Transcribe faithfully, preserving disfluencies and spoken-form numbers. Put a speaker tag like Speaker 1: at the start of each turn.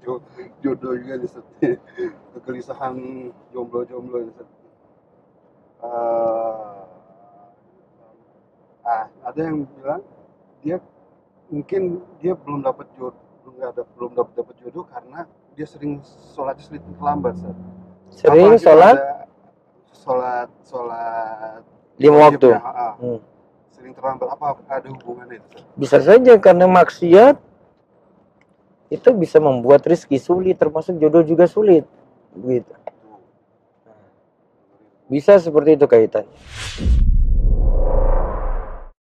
Speaker 1: jo- jodoh juga nih Ustaz. Kegelisahan jomblo-jomblo nih Ustaz. Eh, ah, ada yang bilang dia mungkin dia belum dapat jodoh, belum ada belum dapat dapat jodoh karena dia sering sholatnya sedikit terlambat Ustaz.
Speaker 2: Sering
Speaker 1: Apalagi
Speaker 2: sholat
Speaker 1: ada sholat sholat
Speaker 2: lima
Speaker 1: wajib
Speaker 2: waktu.
Speaker 1: ya, ah, ah.
Speaker 2: Hmm.
Speaker 1: Sering terlambat, apa ada hubungannya itu Ustaz?
Speaker 2: Bisa saja karena maksiat itu bisa membuat rezeki sulit, termasuk jodoh juga sulit, gitu. Bisa seperti itu kaitannya.